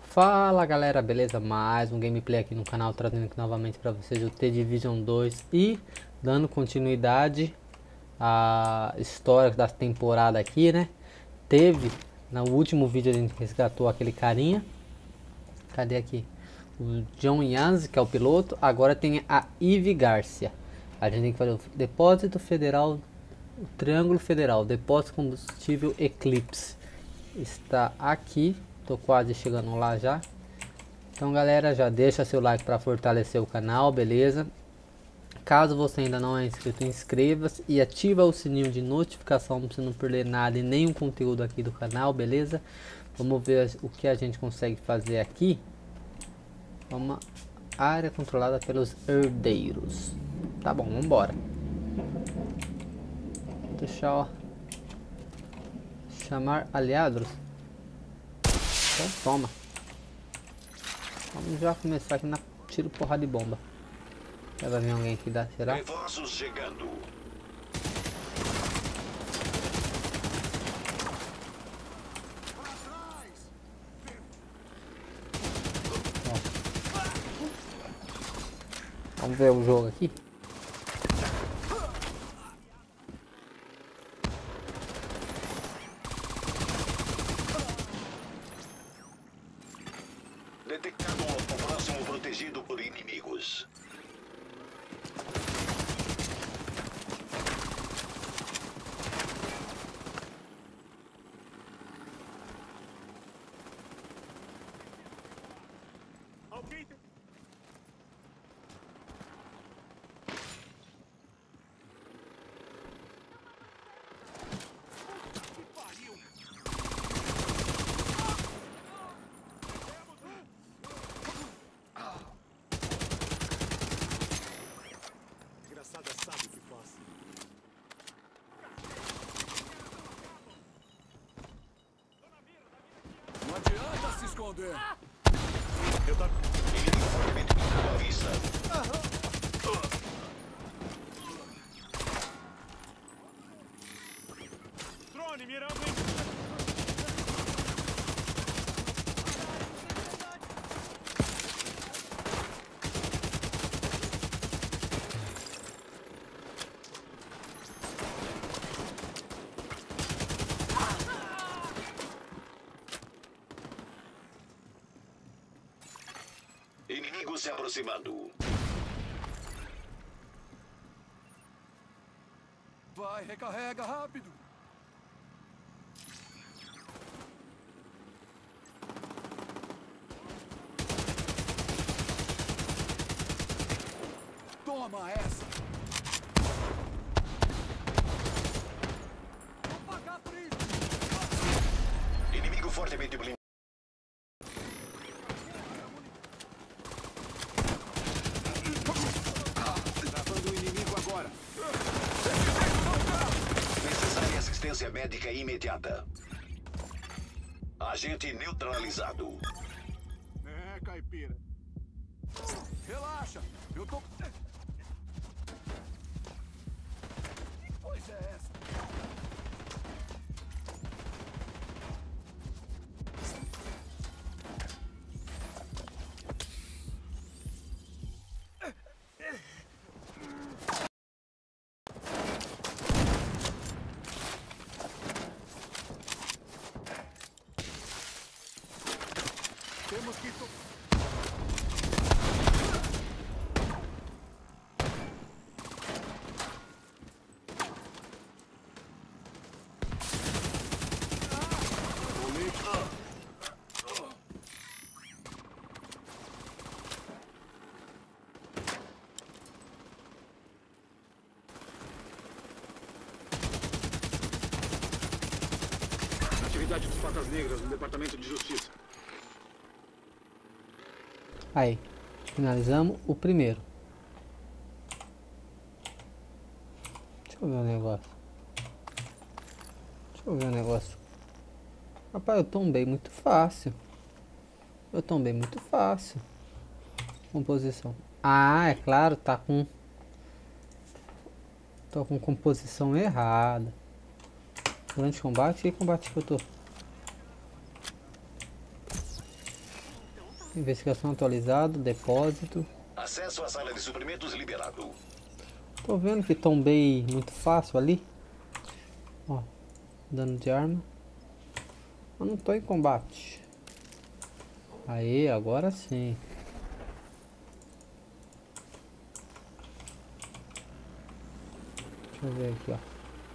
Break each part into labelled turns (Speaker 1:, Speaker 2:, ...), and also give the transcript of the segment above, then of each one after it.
Speaker 1: Fala galera, beleza? Mais um gameplay aqui no canal, trazendo aqui novamente para vocês o The Division 2 e dando continuidade à história da temporada aqui, né? Teve, no último vídeo a gente resgatou aquele carinha, cadê aqui? O John Yanzi, que é o piloto, agora tem a Ivy Garcia. A gente tem que fazer o Depósito Federal, o Triângulo Federal, Depósito Combustível Eclipse. Está aqui. Tô quase chegando lá já. Então galera, já deixa seu like para fortalecer o canal, beleza? Caso você ainda não é inscrito, inscreva-se e ativa o sininho de notificação para você não perder nada e nenhum conteúdo aqui do canal, beleza? Vamos ver o que a gente consegue fazer aqui. Uma área controlada pelos herdeiros. Tá bom, vamos embora. Deixa eu chamar aliados. Então toma. Vamos já começar aqui na tiro porrada de bomba. Vai vir alguém aqui, será?
Speaker 2: Reforços chegando.
Speaker 1: Vamos ver o jogo aqui.
Speaker 2: Detectado o próximo protegido por inimigos.
Speaker 3: Sabe o que faz. Não adianta se esconder. Eu tô...
Speaker 2: Inimigo fortemente pintado à vista.
Speaker 3: Drone mirando em...
Speaker 2: Inimigo se aproximando.
Speaker 3: Vai, recarrega rápido. Toma essa. Vou pagar por isso.
Speaker 2: Inimigo fortemente blindado.
Speaker 3: Travando o inimigo agora.
Speaker 2: Necessária assistência médica imediata. Agente neutralizado.
Speaker 3: É, caipira. Relaxa, eu tô... Que coisa é essa? Temos que... Atividade dos Patas Negras no Departamento de Justiça.
Speaker 1: Aí, finalizamos o primeiro. Deixa eu ver o negócio. Deixa eu ver o negócio. Rapaz, eu tombei muito fácil. Eu tombei muito fácil. Composição. Ah, é claro, tá com... Tô com composição errada. Durante combate? Que combate que eu tô? Investigação atualizada, depósito.
Speaker 2: Acesso à sala de suprimentos liberado.
Speaker 1: Tô vendo que tombei muito fácil ali. Ó, dano de arma. Eu não tô em combate. Aí, agora sim. Deixa eu ver aqui, ó.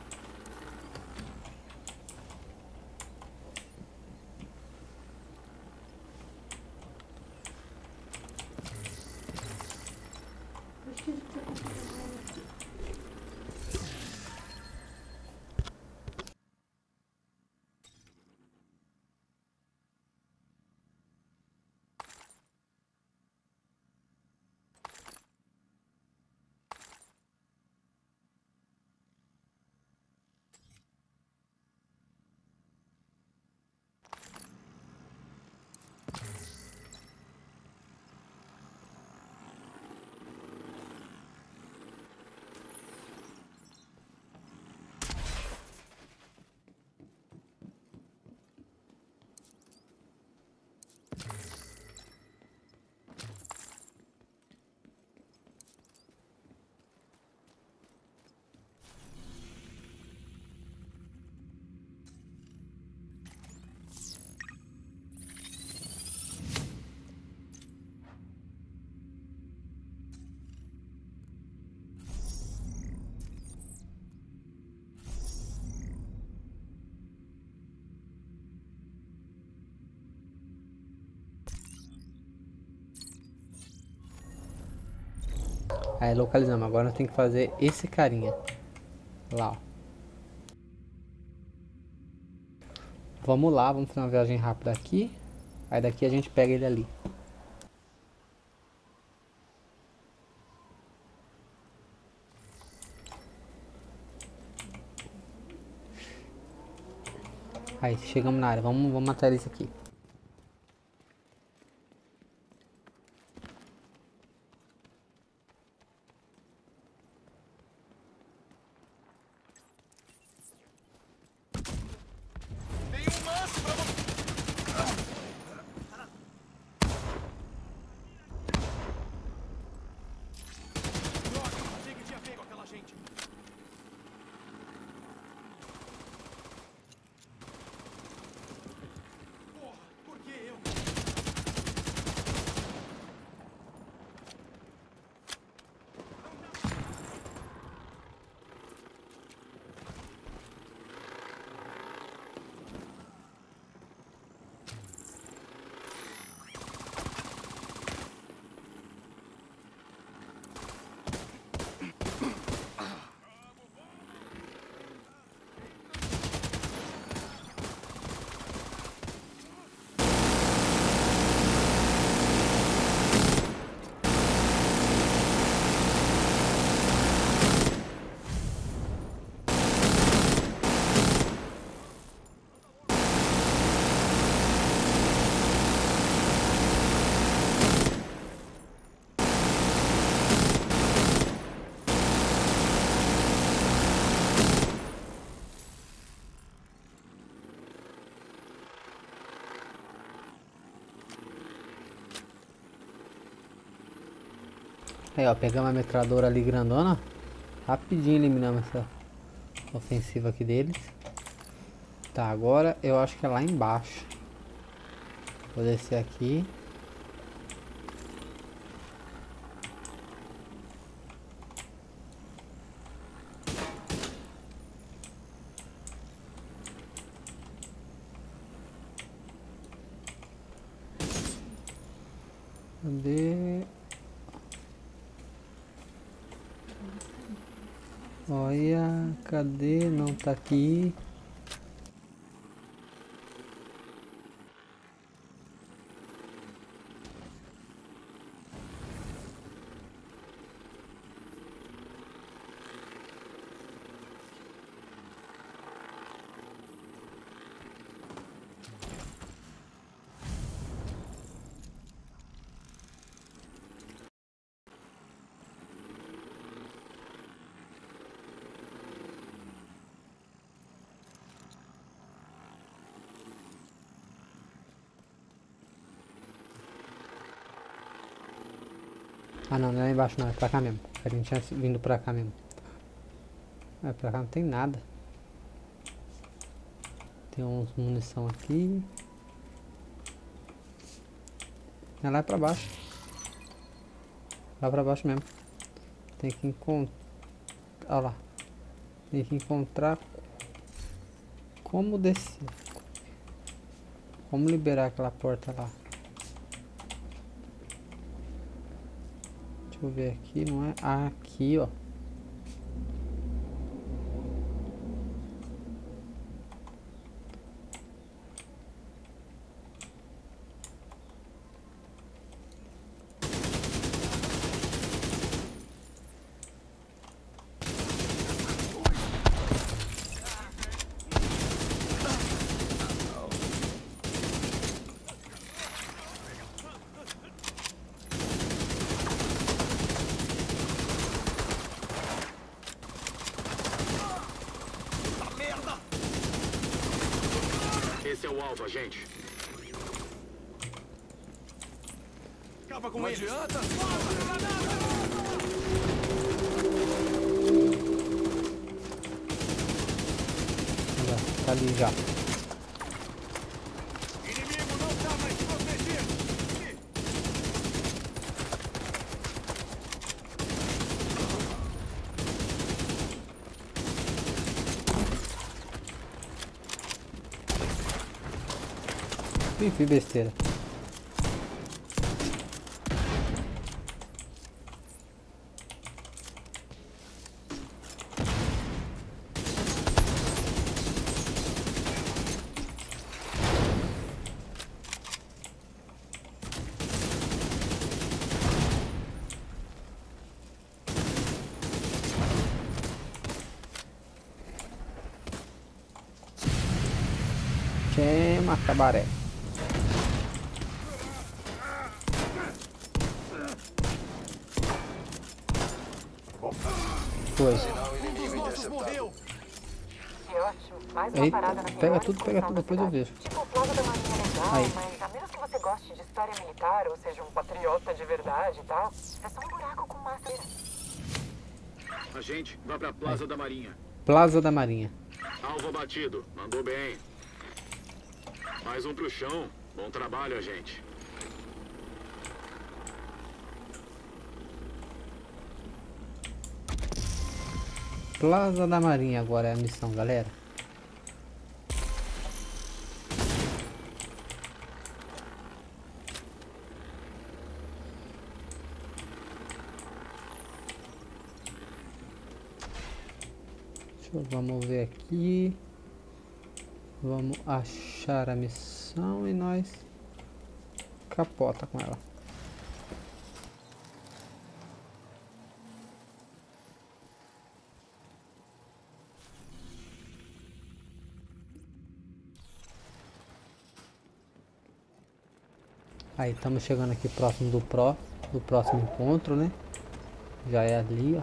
Speaker 1: Aí localizamos, agora nós temos que fazer esse carinha. Lá, ó. Vamos lá, vamos fazer uma viagem rápida aqui. Aí daqui a gente pega ele ali. Aí chegamos na área, vamos matar isso aqui.
Speaker 3: Achei que tinha pego aquela gente. Porra, por que eu?
Speaker 1: Aí ó, pegamos a metralhadora ali grandona. Rapidinho eliminamos essa ofensiva aqui deles. Tá, agora eu acho que é lá embaixo. Vou descer aqui. Cadê? Olha, cadê? Não tá aqui. Ah não, não é lá embaixo não, é pra cá mesmo. A gente tinha vindo pra cá mesmo. É, pra cá não tem nada. Tem uns munição aqui. É lá pra baixo. Lá pra baixo mesmo. Tem que encontrar. Olha lá. Tem que encontrar como descer. Como liberar aquela porta lá. Deixa eu ver aqui, não é? Ah, aqui, ó.
Speaker 2: Esse é o alvo, gente.
Speaker 3: Acaba com ele. Não adianta.
Speaker 1: Olha lá, tá ali já.
Speaker 3: Inimigo não tá mais protegido.
Speaker 1: Ih, que besteira. Queima cabaré. Foi.
Speaker 3: Um dos nossos morreu.
Speaker 4: Que ótimo. Mais uma
Speaker 1: Eita,
Speaker 4: parada na
Speaker 1: pega
Speaker 4: pior
Speaker 1: tudo,
Speaker 4: excursão da
Speaker 1: depois eu
Speaker 4: cidade.
Speaker 1: vejo.
Speaker 4: Tipo, o Plaza da Marinha é legal,
Speaker 1: Aí.
Speaker 4: mas a menos que você goste de história militar ou seja um patriota de verdade e tal, é só um buraco com massa.
Speaker 2: Agente, vá pra Plaza da Marinha.
Speaker 1: Plaza da Marinha.
Speaker 2: Alvo abatido. Mandou bem. Mais um pro chão. Bom trabalho, agente.
Speaker 1: Plaza da Marinha agora é a missão, galera. Vamos ver aqui. Vamos achar a missão e nós capota com ela. Aí estamos chegando aqui próximo do próximo encontro, né? Já é ali, ó.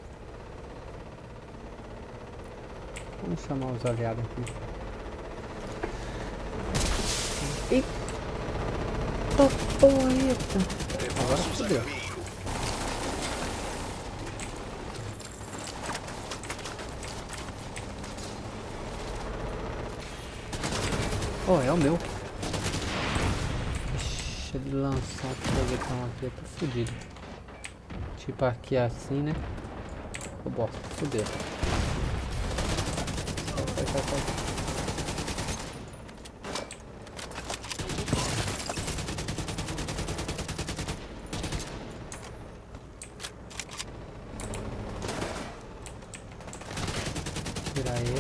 Speaker 1: Vamos chamar os aliados aqui. Eita porreta! Agora fodeu. Oh, é o meu. Deixa ele lançar um foguetão aqui, eu tô fudido. Tipo aqui assim, né? Ô bosta, fudeu. Sai. Tirar ele.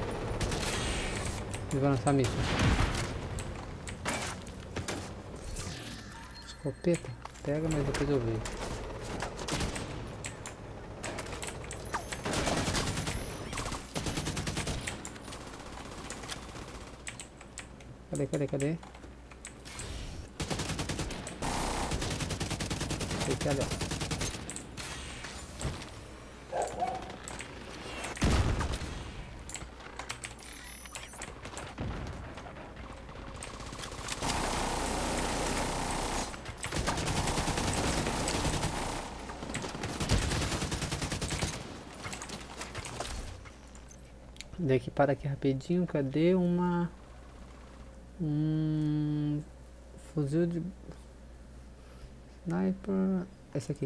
Speaker 1: E vou lançar a missão. Escopeta? Pega, mas depois eu vejo. Cadê? Esse ali, ó. Daqui para aqui rapidinho. Cadê uma... fuzil de... sniper... Esse aqui.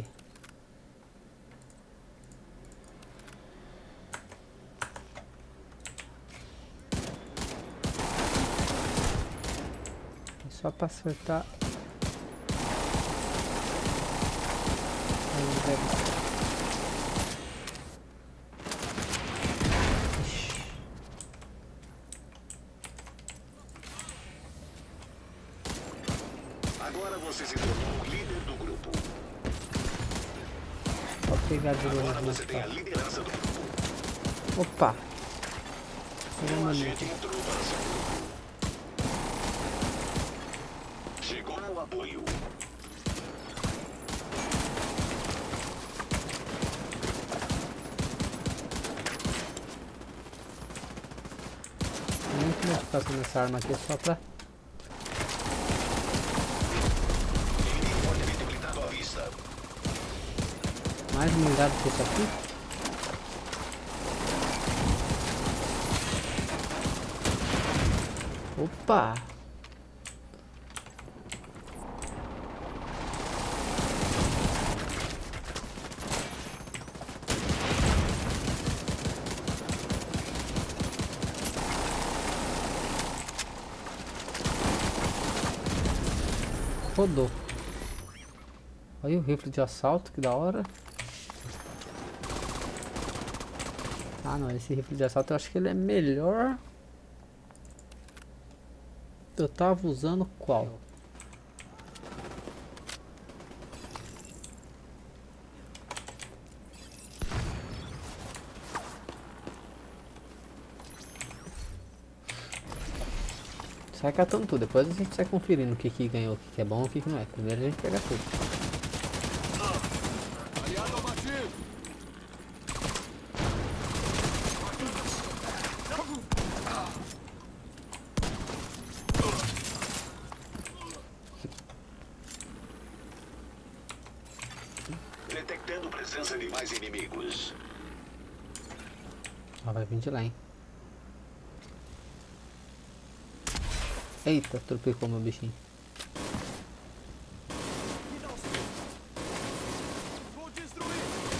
Speaker 1: Só para acertar.
Speaker 5: Agora você se tornou o líder do grupo.
Speaker 1: Vou pegar de
Speaker 5: Agora
Speaker 1: novo.
Speaker 5: você tem a liderança do grupo.
Speaker 1: Opa!
Speaker 5: Um agente entrou para seu grupo. Chegou ao apoio.
Speaker 1: Muito modificação nessa arma aqui só pra...
Speaker 5: Inimigo fortemente blindado à vista.
Speaker 1: Mais blindado que isso aqui. Opa! Rodou. Olha o rifle de assalto, que da hora. Ah não, esse rifle de assalto eu acho que ele é melhor. Eu tava usando qual? Sai catando tudo, depois a gente sai conferindo o que que ganhou, o que que é bom, o que que não é. Primeiro a gente pega tudo.
Speaker 3: Aliado abatido.
Speaker 5: Detectando presença de mais inimigos.
Speaker 1: Ó, vai vir de lá, hein. Eita, tropicou meu bichinho.
Speaker 3: Vou destruir.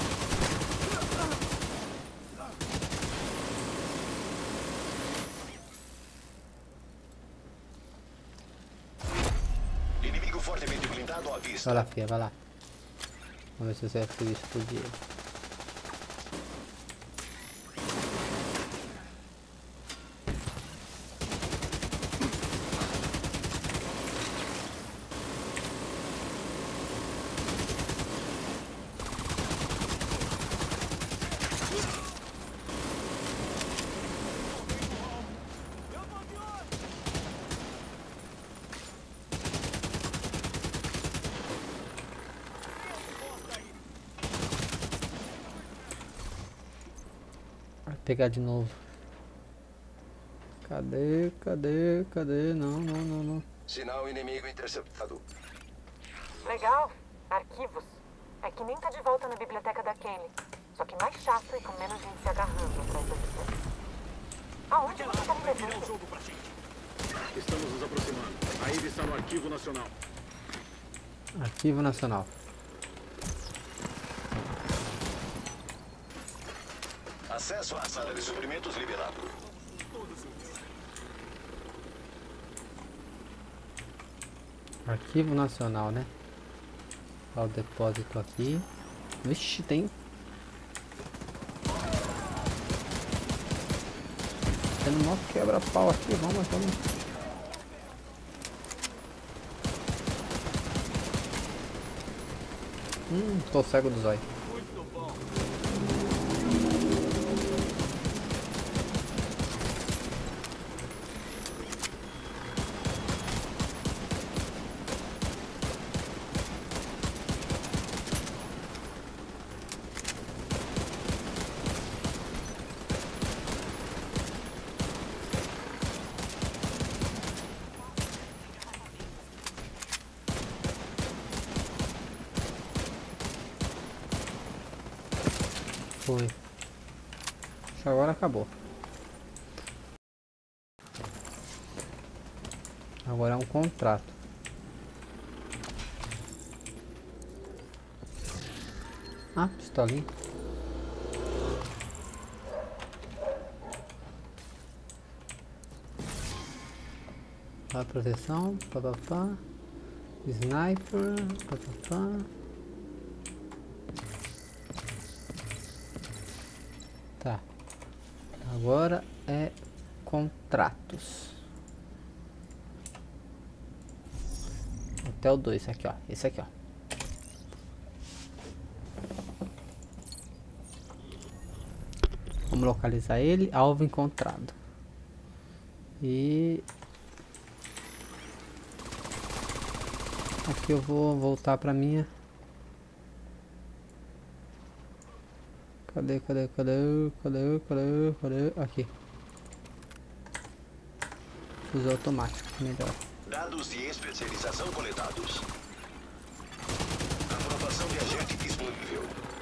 Speaker 5: Inimigo fortemente blindado à vista.
Speaker 1: Vai lá, filha, vai lá. Vamos ver se você vai conseguir explodir ele. Vai pegar de novo. Cadê? Cadê? Cadê? Não, não, não, não.
Speaker 5: Sinal inimigo interceptado.
Speaker 4: Legal. Arquivos. É que nem tá de volta na biblioteca da Kenny. Só que mais chato e com menos gente se agarrando atrás da vida. Aonde você tá levando?
Speaker 3: O jogo pra gente.
Speaker 2: Estamos nos aproximando. A Ivy está no Arquivo Nacional.
Speaker 1: Arquivo Nacional.
Speaker 5: Acesso à sala de suprimentos liberado.
Speaker 1: Arquivo Nacional, né? Olha o depósito aqui. Vixe, tem... Tendo mó quebra-pau aqui, vamos. Tô cego do zóio. Foi. Acho que agora acabou. Agora é um contrato. Ah, pistolinha. A proteção, papapá. Sniper, papapá. Tá. Agora é contratos. Hotel 2, aqui ó. Esse aqui ó. Vamos localizar ele. Alvo encontrado. E aqui eu vou voltar pra minha. Cadê? Aqui. Fuzil automático, melhor.
Speaker 5: Dados de especialização coletados. Aprovação de agente disponível.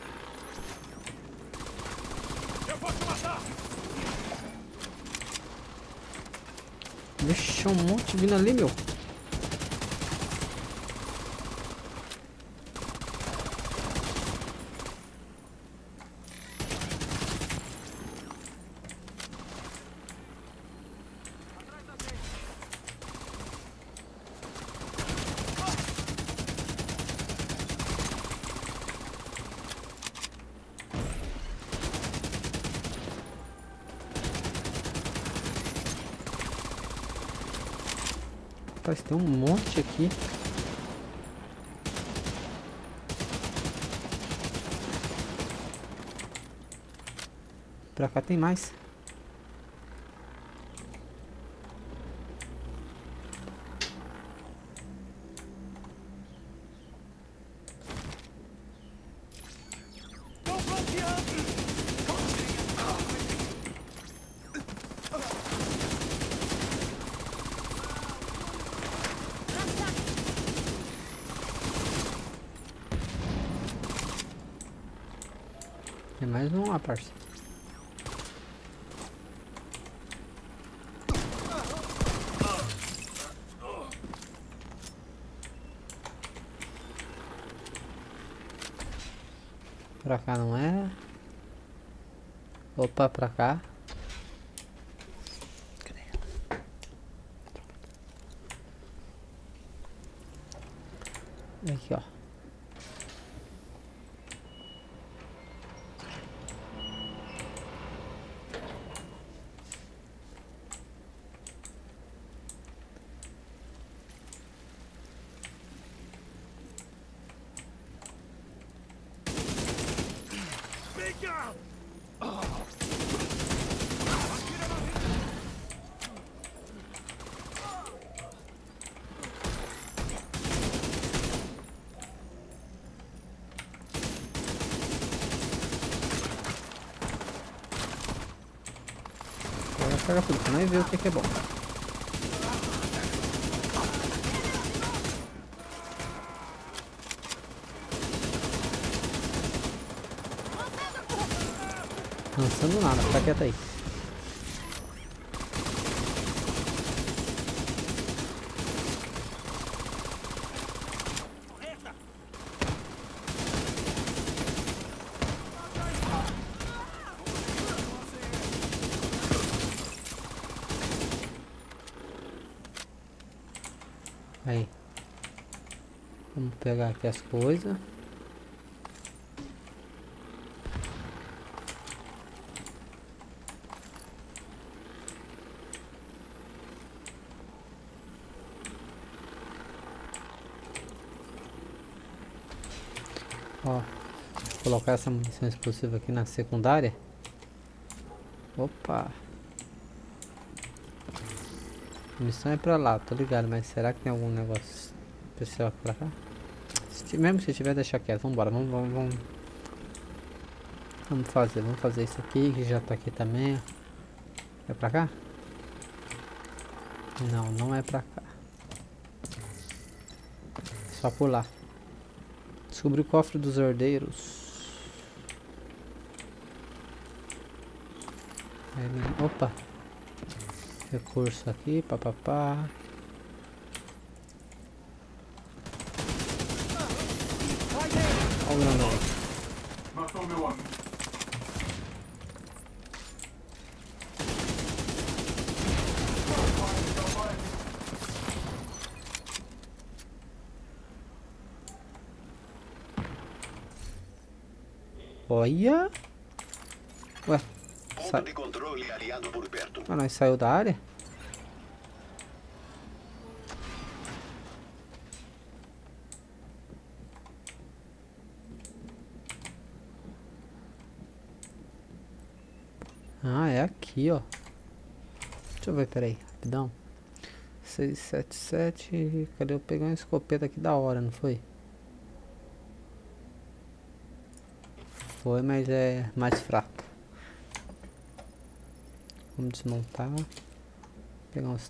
Speaker 3: Eu vou te matar!
Speaker 1: Vixe, um monte vindo ali, meu. Rapaz, tem um monte aqui. Pra cá tem mais.
Speaker 3: Tô bloqueando!
Speaker 1: Tem mais um lá, parça. Pra cá não é. Opa, pra cá. Aqui, ó.
Speaker 3: Vem cá!
Speaker 1: Agora pega tudo, pra nós ver o que é bom. Lançando nada, fica quieto aí. Aí. Vamos pegar aqui as coisas. Ó, vou colocar essa munição explosiva aqui na secundária. Opa. A missão é pra lá, tô ligado, mas será que tem algum negócio especial aqui pra cá? Mesmo se tiver, deixa quieto, vambora, vamos fazer isso aqui, que já tá aqui também. É pra cá? Não, não é pra cá. Só por lá. Descobri o cofre dos herdeiros. Opa. Recurso aqui, papapá. Olha o grandão.
Speaker 3: Matou meu amigo.
Speaker 1: Olha. Ué,
Speaker 5: Ponto de controle aliado por perto.
Speaker 1: mas nós saiu da área? Ah, é aqui, ó. Deixa eu ver, peraí, rapidão. 677. Cadê eu pegar uma escopeta aqui da hora, não foi? Foi, mas é mais fraca. Vamos desmontar. Pegar uns.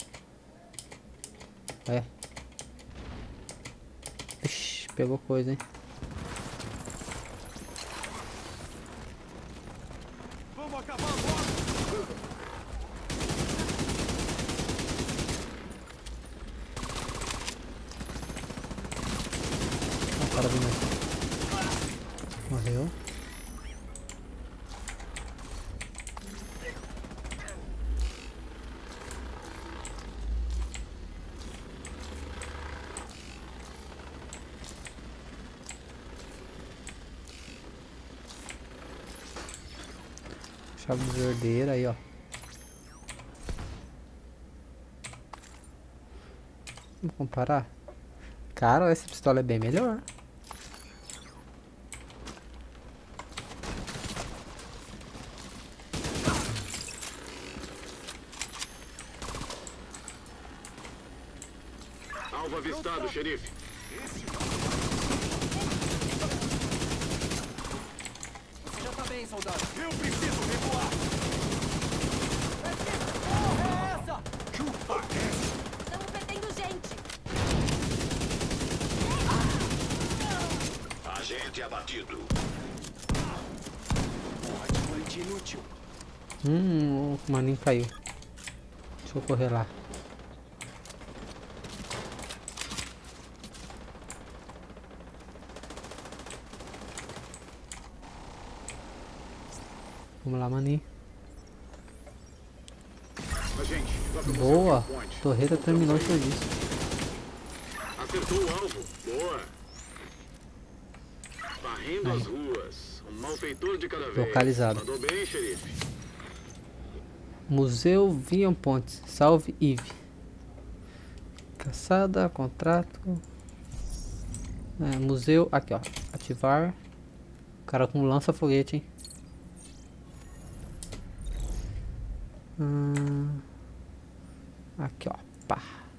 Speaker 1: É. Ixi, pegou coisa, hein?
Speaker 3: Vamos acabar agora.
Speaker 1: Ó, o cara vindo aqui. Morreu. Chave de verdeira aí, ó. Vamos comparar? Cara, essa pistola é bem melhor.
Speaker 2: Alvo avistado, xerife.
Speaker 3: Você já tá bem, soldado. Eu preciso recuar. Que porra é essa? Chupa essa.
Speaker 6: Estamos perdendo gente.
Speaker 5: Agente abatido.
Speaker 3: Atacante inútil.
Speaker 1: O maninho caiu. Deixa eu correr lá. Vamos lá, maninho.
Speaker 2: Agente, vá pro
Speaker 1: Boa.
Speaker 2: Conserving Point.
Speaker 1: Torreta terminou o serviço.
Speaker 2: Acertou o alvo. Boa. Varrendo
Speaker 1: Aí.
Speaker 2: as ruas. Um malfeitor de cada vez.
Speaker 1: Localizado.
Speaker 2: Mandou bem, xerife.
Speaker 1: Museu Vian Pontes. Salve, Eve. Caçada, contrato. Museu. Aqui, ó. Ativar. O cara com lança-foguete, hein? Aqui, ó. Pá.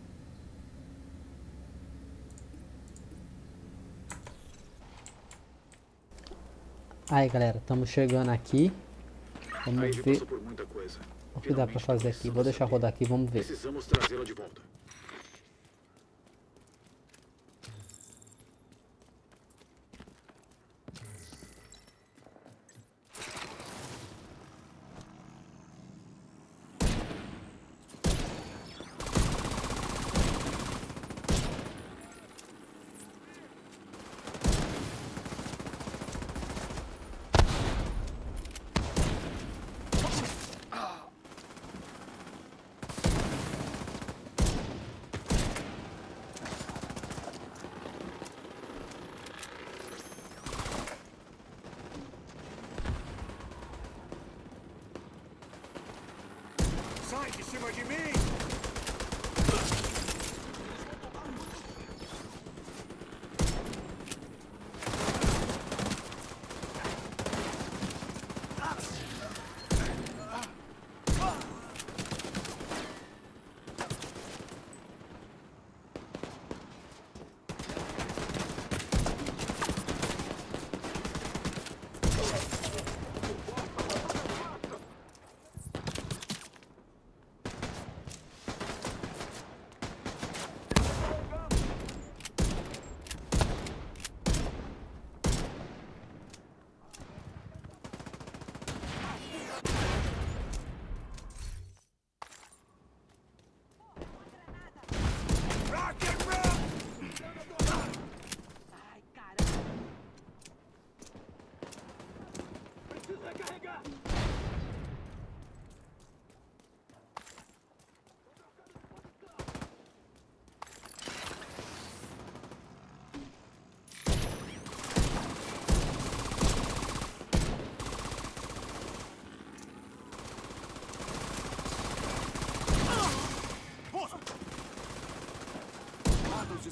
Speaker 1: Aí, galera. Estamos chegando aqui. Vamos
Speaker 2: A Ivy
Speaker 1: ver
Speaker 2: passou por muita coisa.
Speaker 1: o que dá pra fazer aqui. Vou deixar rodar aqui. Vamos ver.
Speaker 2: Precisamos trazê-la de volta.
Speaker 3: Sai de cima de mim.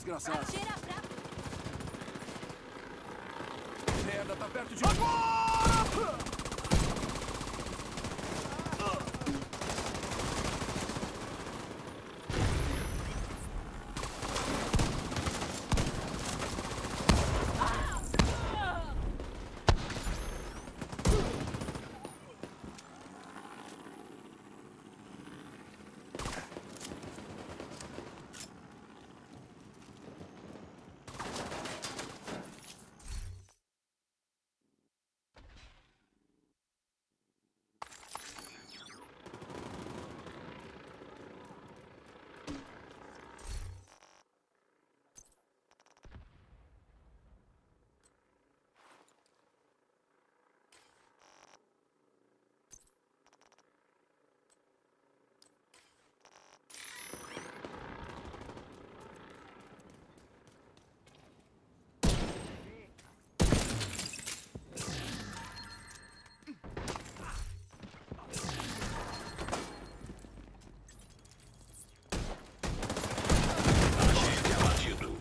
Speaker 3: desgraçado.
Speaker 6: Atira pra...
Speaker 3: Merda, tá perto de... Agora!
Speaker 5: Agente abatido.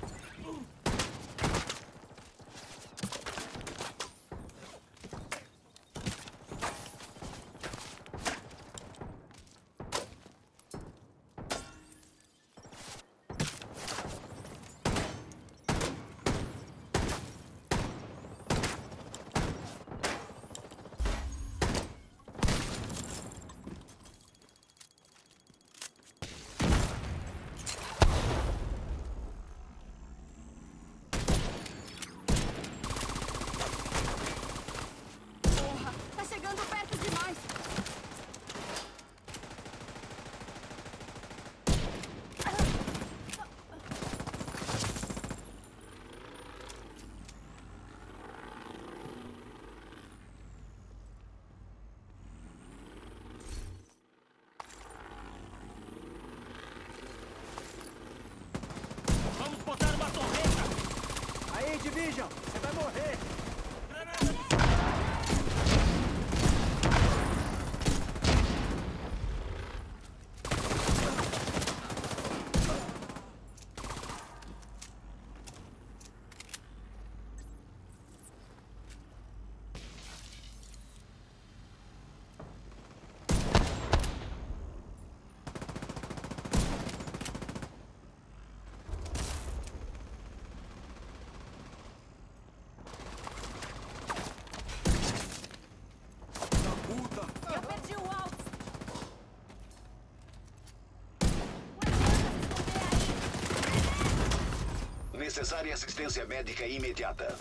Speaker 6: Porra, tá chegando perto demais.
Speaker 7: Vamos botar uma torreta!
Speaker 3: Aí, Division, você vai morrer. Puta!
Speaker 6: Eu perdi o alvo.
Speaker 5: Necessária assistência médica imediata.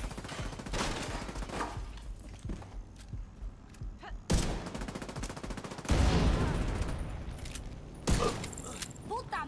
Speaker 6: Puta!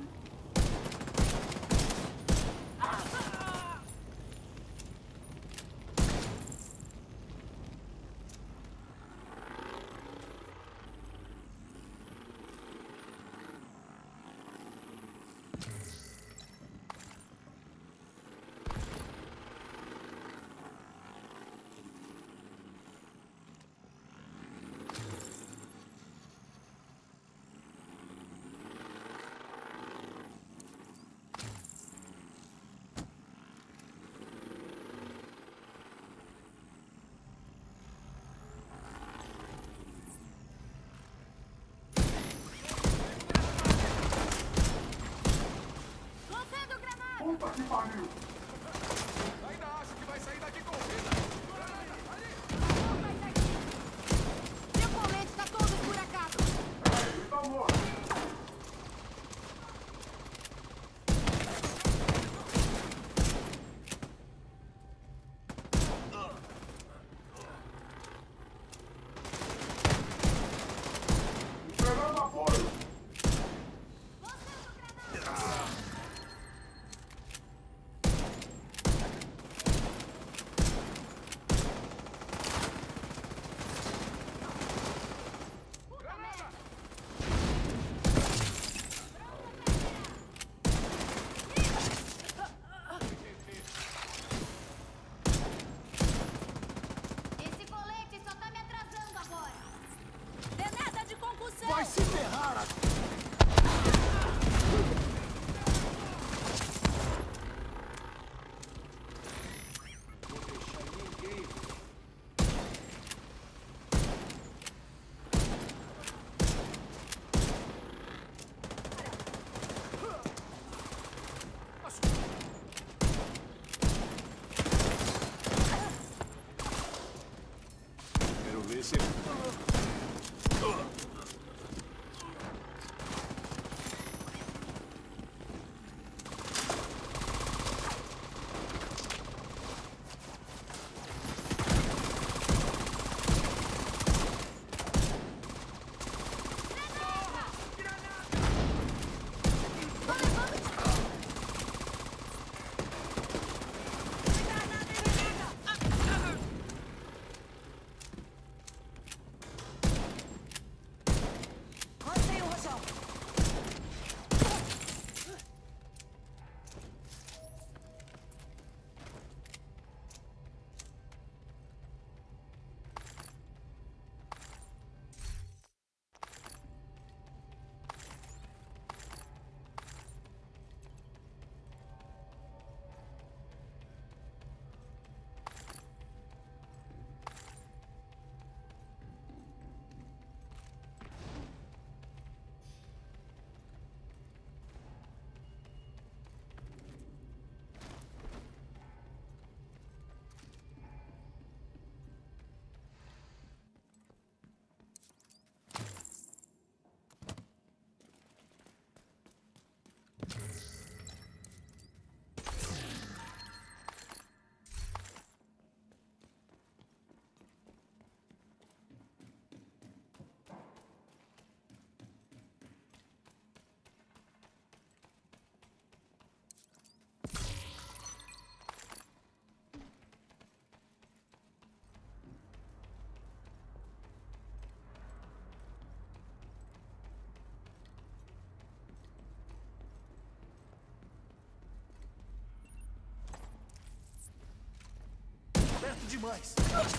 Speaker 3: demais.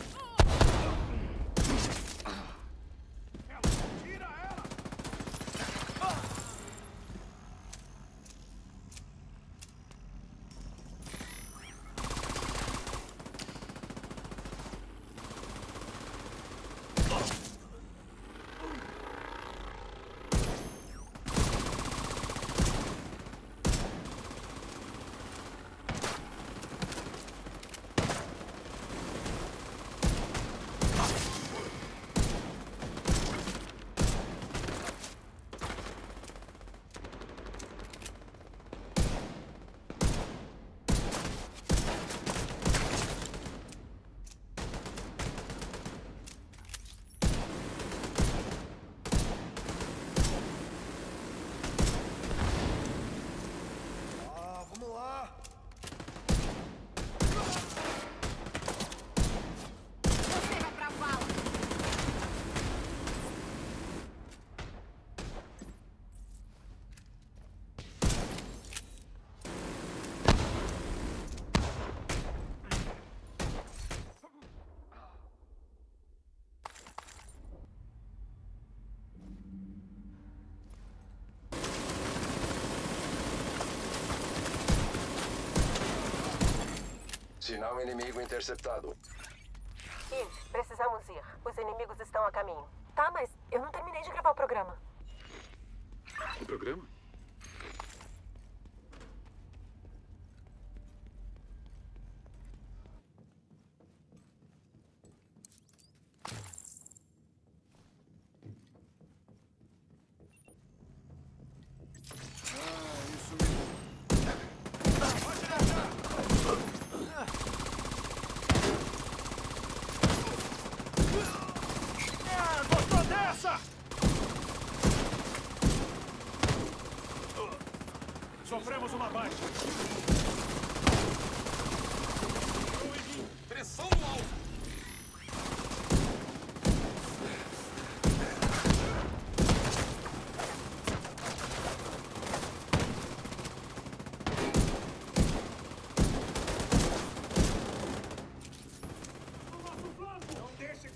Speaker 3: Tira ela! Vamos lá!
Speaker 6: Você vai pra vala.
Speaker 5: Sinal inimigo interceptado.
Speaker 4: Id, precisamos ir. Os inimigos estão a caminho. Tá, mas eu não terminei de gravar o programa.
Speaker 2: O programa?
Speaker 3: Isso mesmo. Gostou dessa? Sofremos uma baixa. Pressão no alvo. Não deixe.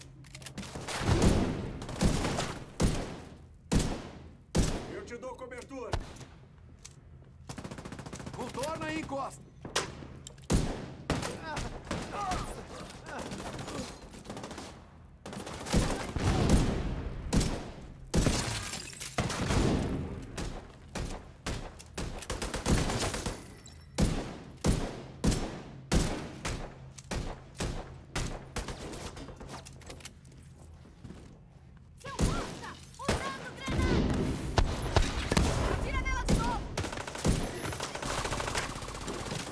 Speaker 3: Eu te dou cobertura. Contorna e encosta.
Speaker 6: Seu monstro! Usando granada! Atira nela de novo!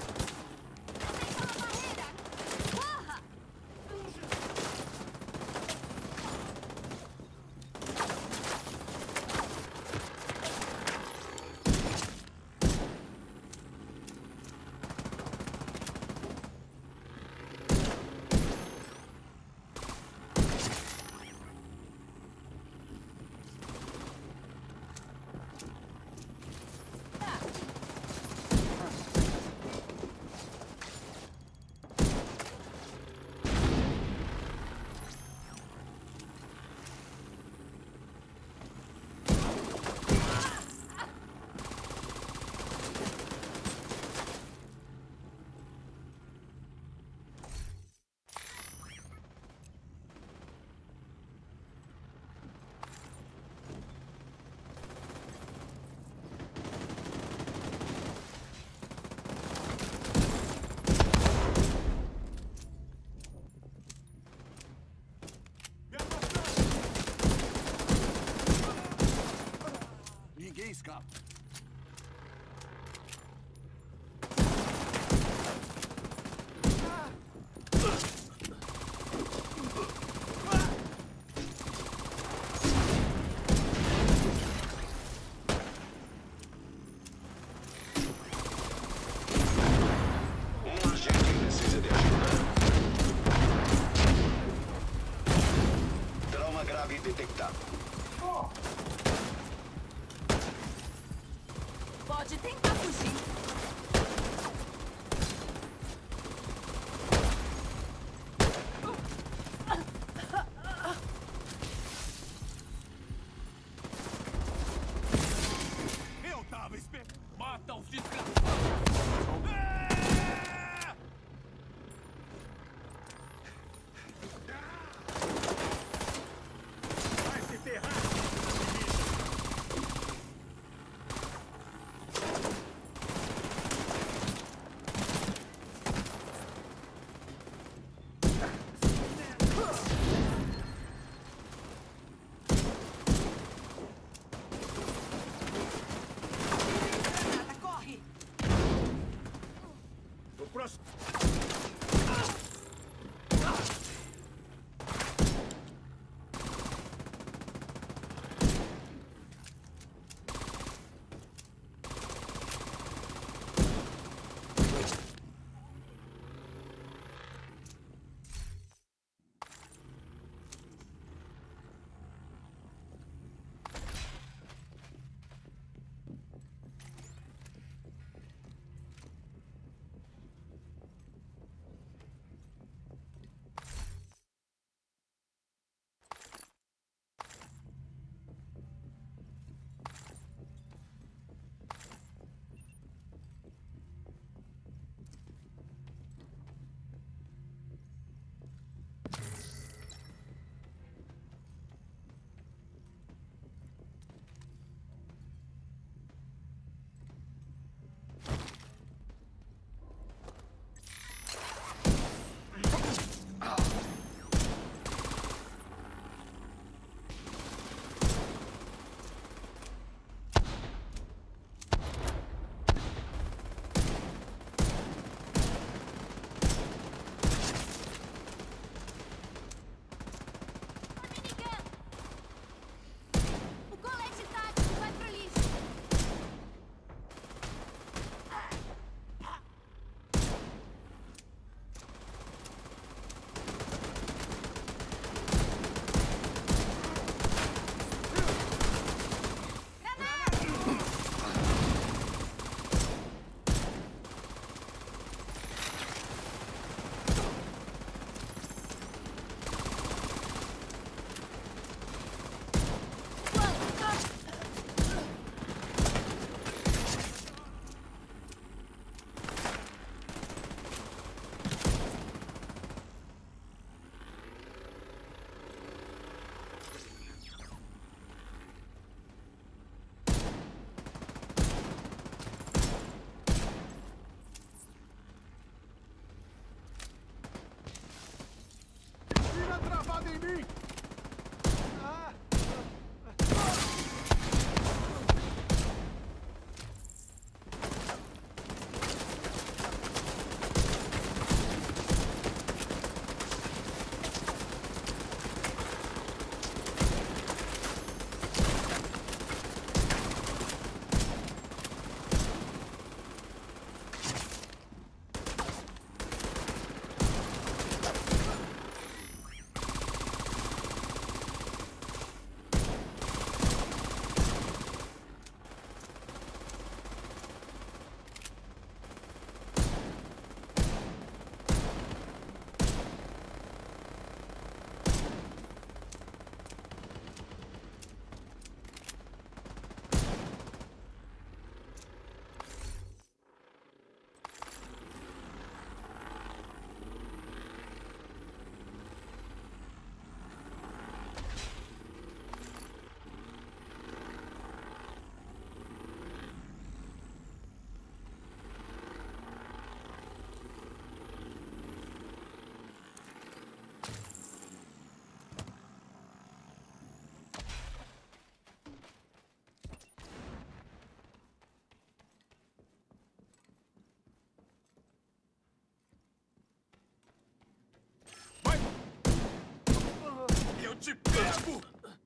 Speaker 3: Te pego!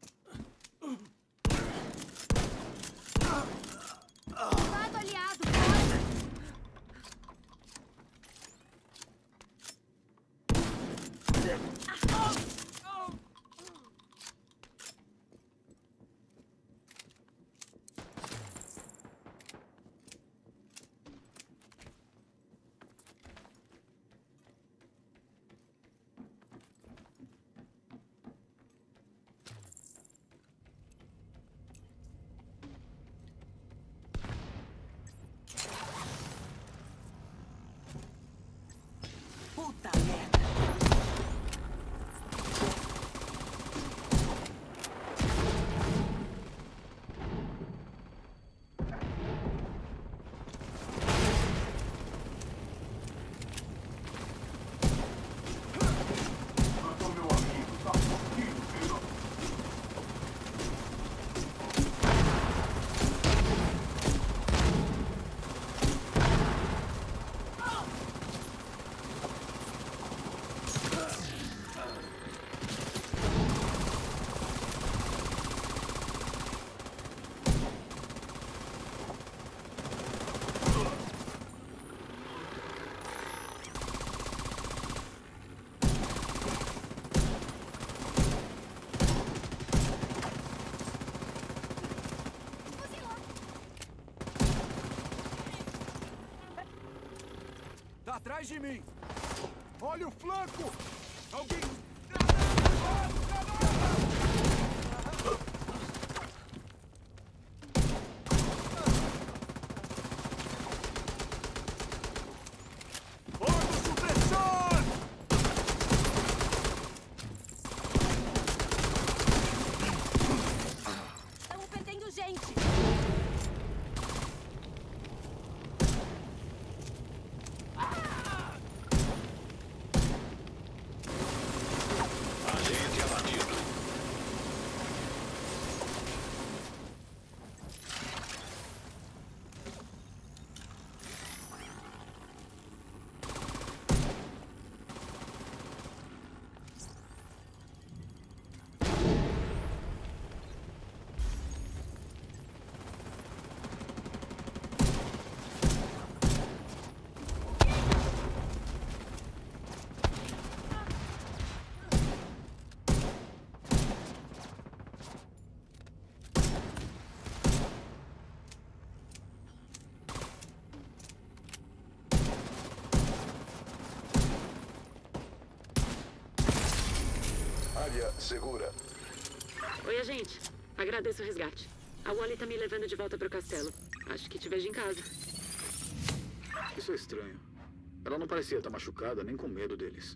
Speaker 6: Lado aliado, fora!
Speaker 4: Puta merda.
Speaker 3: Tá atrás de mim! Olha o flanco! Alguém... Olha o supressor!
Speaker 6: Estamos perdendo gente!
Speaker 5: Agente abatido. Área segura.
Speaker 4: Oi, agente. Agradeço o resgate. A Wally tá me levando de volta pro castelo. Acho que te vejo em casa.
Speaker 2: Isso é estranho. Ela não parecia estar machucada, nem com medo deles.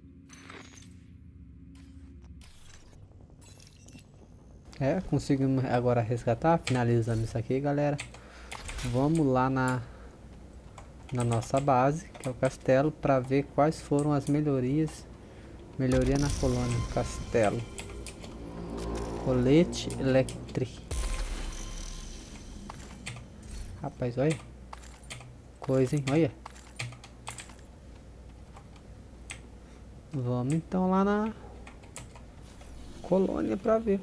Speaker 1: É, conseguimos agora resgatar. Finalizamos isso aqui, galera. Vamos lá na nossa base, que é o castelo, para ver quais foram as melhorias. Melhoria na colônia do castelo. Colete elétrico. Rapaz, olha. Coisa, hein? Olha. Vamos então lá na colônia para ver.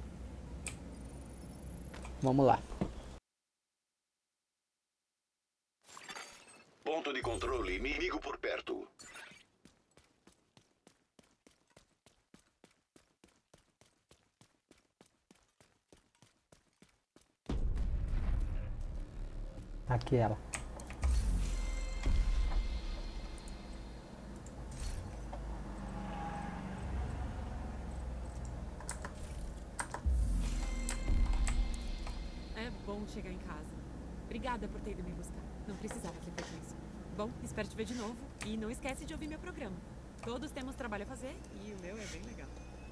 Speaker 1: Vamos lá.
Speaker 5: Ponto de controle, inimigo por perto.
Speaker 1: Aqui ela.
Speaker 7: É bom chegar em casa. Obrigada por ter ido me buscar. Não precisava ter feito isso. Bom, espero te ver de novo. E não esquece de ouvir meu programa. Todos temos trabalho a fazer e o meu é bem legal.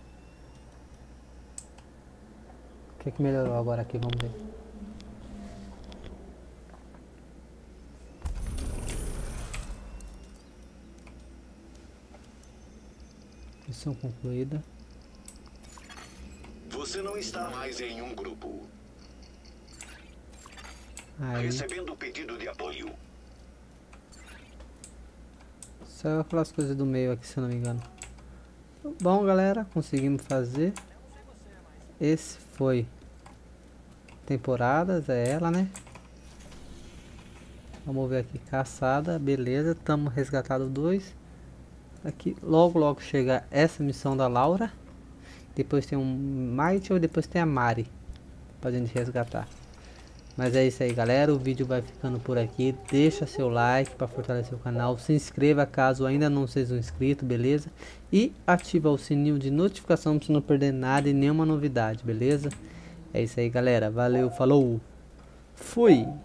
Speaker 1: O que melhorou agora aqui? Vamos ver. Missão concluída.
Speaker 5: Você não está mais em um grupo.
Speaker 1: Aí.
Speaker 5: Recebendo pedido de apoio.
Speaker 1: Só aquelas coisas do meio aqui, se eu não me engano. Bom, galera, conseguimos fazer. esse foi temporadas, é ela, né? Vamos ver aqui, caçada, beleza, estamos resgatado 2. Aqui, logo chega essa missão da Laura. Depois tem um Michael, depois tem a Mari pra gente resgatar. Mas é isso aí, galera, o vídeo vai ficando por aqui. Deixa seu like para fortalecer o canal, se inscreva caso ainda não seja inscrito, beleza? E ativa o sininho de notificação para você não perder nada e nenhuma novidade, beleza? É isso aí, galera, valeu, falou, fui!